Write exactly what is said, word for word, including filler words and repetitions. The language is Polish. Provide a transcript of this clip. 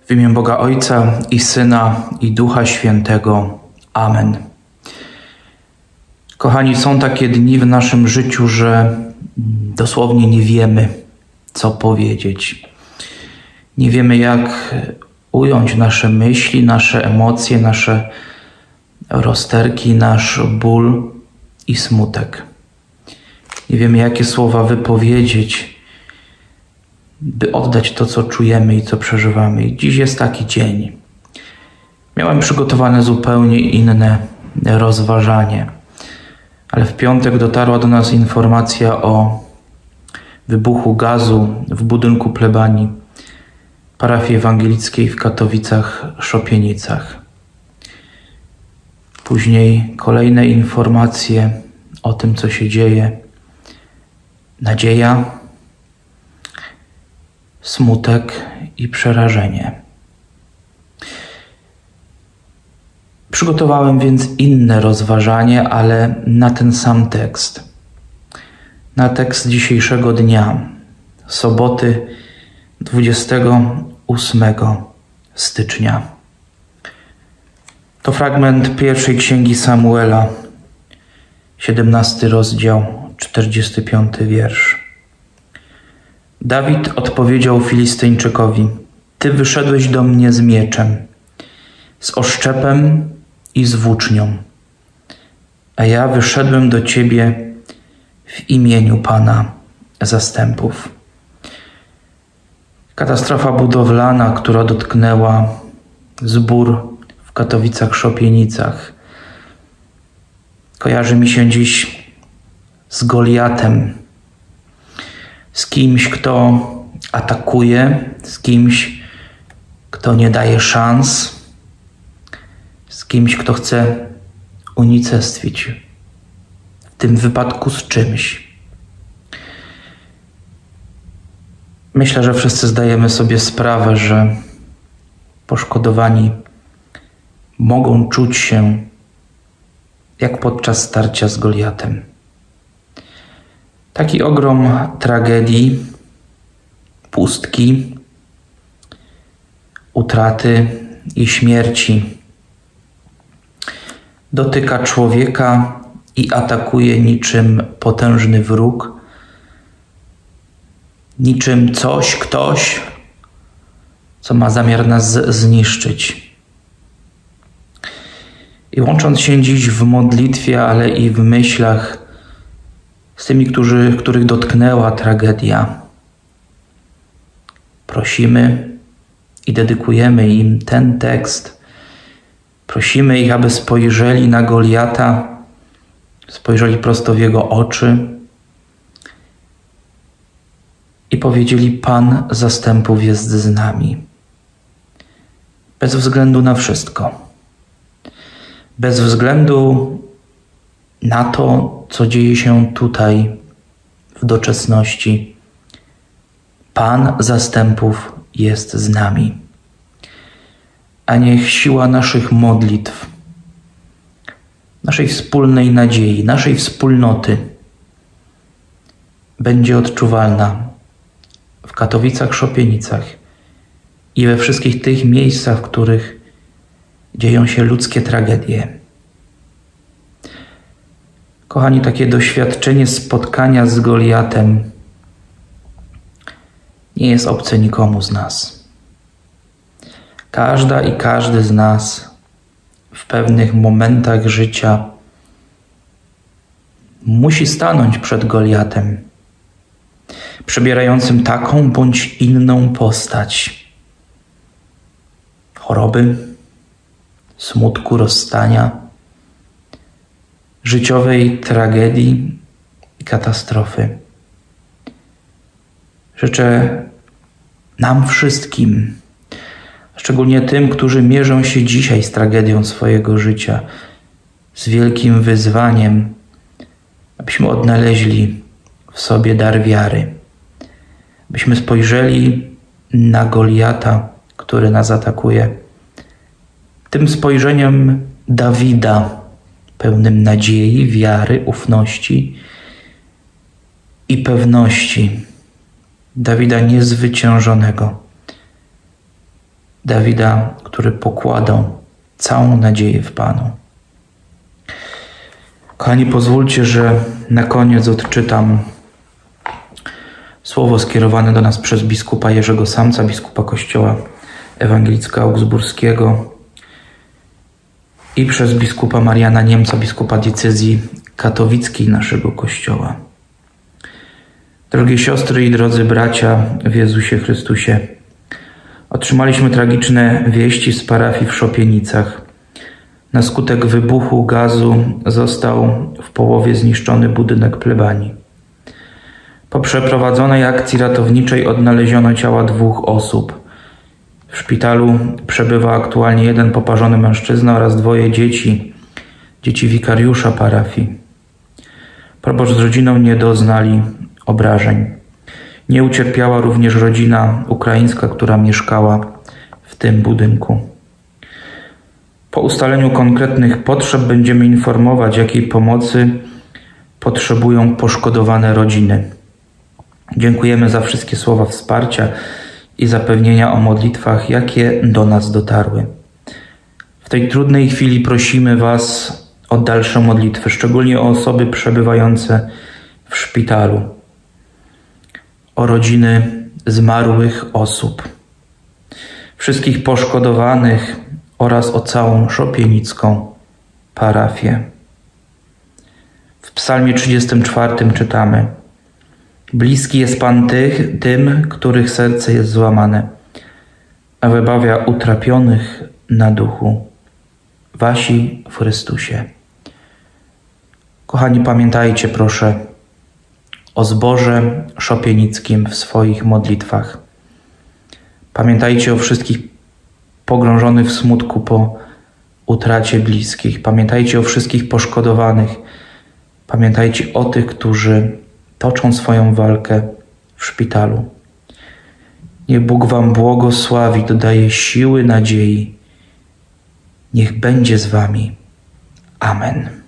W imię Boga Ojca i Syna i Ducha Świętego. Amen. Kochani, są takie dni w naszym życiu, że dosłownie nie wiemy, co powiedzieć. Nie wiemy, jak ująć nasze myśli, nasze emocje, nasze rozterki, nasz ból i smutek. Nie wiemy, jakie słowa wypowiedzieć, by oddać to, co czujemy i co przeżywamy. I dziś jest taki dzień. Miałem przygotowane zupełnie inne rozważanie, ale w piątek dotarła do nas informacja o wybuchu gazu w budynku plebanii parafii ewangelickiej w Katowicach-Szopienicach. Później kolejne informacje o tym, co się dzieje. Nadzieja, smutek i przerażenie. Przygotowałem więc inne rozważanie, ale na ten sam tekst. Na tekst dzisiejszego dnia, soboty dwudziestego ósmego stycznia. To fragment pierwszej księgi Samuela, siedemnasty rozdział, czterdziesty piąty wiersz. Dawid odpowiedział Filistyńczykowi: Ty wyszedłeś do mnie z mieczem, z oszczepem i z włócznią, a ja wyszedłem do Ciebie w imieniu Pana zastępów. Katastrofa budowlana, która dotknęła zbór w Katowicach-Szopienicach, kojarzy mi się dziś z Goliatem, z kimś, kto atakuje, z kimś, kto nie daje szans, z kimś, kto chce unicestwić, w tym wypadku z czymś. Myślę, że wszyscy zdajemy sobie sprawę, że poszkodowani mogą czuć się jak podczas starcia z Goliatem. Taki ogrom tragedii, pustki, utraty i śmierci dotyka człowieka i atakuje niczym potężny wróg, niczym coś, ktoś, co ma zamiar nas zniszczyć. I łącząc się dziś w modlitwie, ale i w myślach z tymi, którzy, których dotknęła tragedia, prosimy i dedykujemy im ten tekst. Prosimy ich, aby spojrzeli na Goliata, spojrzeli prosto w jego oczy i powiedzieli: Pan zastępów jest z nami. Bez względu na wszystko. Bez względu na to, co dzieje się tutaj w doczesności. Pan zastępów jest z nami. A niech siła naszych modlitw, naszej wspólnej nadziei, naszej wspólnoty będzie odczuwalna w Katowicach-Szopienicach i we wszystkich tych miejscach, w których dzieją się ludzkie tragedie. Kochani, takie doświadczenie spotkania z Goliatem nie jest obce nikomu z nas. Każda i każdy z nas w pewnych momentach życia musi stanąć przed Goliatem, przybierającym taką bądź inną postać choroby, smutku, rozstania, życiowej tragedii i katastrofy. Życzę nam wszystkim, szczególnie tym, którzy mierzą się dzisiaj z tragedią swojego życia, z wielkim wyzwaniem, abyśmy odnaleźli w sobie dar wiary, byśmy spojrzeli na Goliata, który nas atakuje, tym spojrzeniem Dawida, pełnym nadziei, wiary, ufności i pewności Dawida niezwyciężonego, Dawida, który pokładał całą nadzieję w Panu. Kochani, pozwólcie, że na koniec odczytam słowo skierowane do nas przez biskupa Jerzego Samca, biskupa Kościoła Ewangelicko-Augsburskiego i przez biskupa Mariana Niemca, biskupa diecezji katowickiej naszego Kościoła. Drogie siostry i drodzy bracia w Jezusie Chrystusie, otrzymaliśmy tragiczne wieści z parafii w Szopienicach. Na skutek wybuchu gazu został w połowie zniszczony budynek plebanii. Po przeprowadzonej akcji ratowniczej odnaleziono ciała dwóch osób. W szpitalu przebywa aktualnie jeden poparzony mężczyzna oraz dwoje dzieci, dzieci wikariusza parafii. Proboszcz z rodziną nie doznali obrażeń. Nie ucierpiała również rodzina ukraińska, która mieszkała w tym budynku. Po ustaleniu konkretnych potrzeb będziemy informować, jakiej pomocy potrzebują poszkodowane rodziny. Dziękujemy za wszystkie słowa wsparcia i zapewnienia o modlitwach, jakie do nas dotarły. W tej trudnej chwili prosimy Was o dalsze modlitwy, szczególnie o osoby przebywające w szpitalu, o rodziny zmarłych osób, wszystkich poszkodowanych oraz o całą szopienicką parafię. W psalmie trzydziestym czwartym czytamy: bliski jest Pan tych, tym, których serce jest złamane, a wybawia utrapionych na duchu. Wasi w Chrystusie. Kochani, pamiętajcie proszę o zborze szopienickim w swoich modlitwach. Pamiętajcie o wszystkich pogrążonych w smutku po utracie bliskich. Pamiętajcie o wszystkich poszkodowanych. Pamiętajcie o tych, którzy toczą swoją walkę w szpitalu. Niech Bóg Wam błogosławi, dodaje siły, nadziei. Niech będzie z Wami. Amen.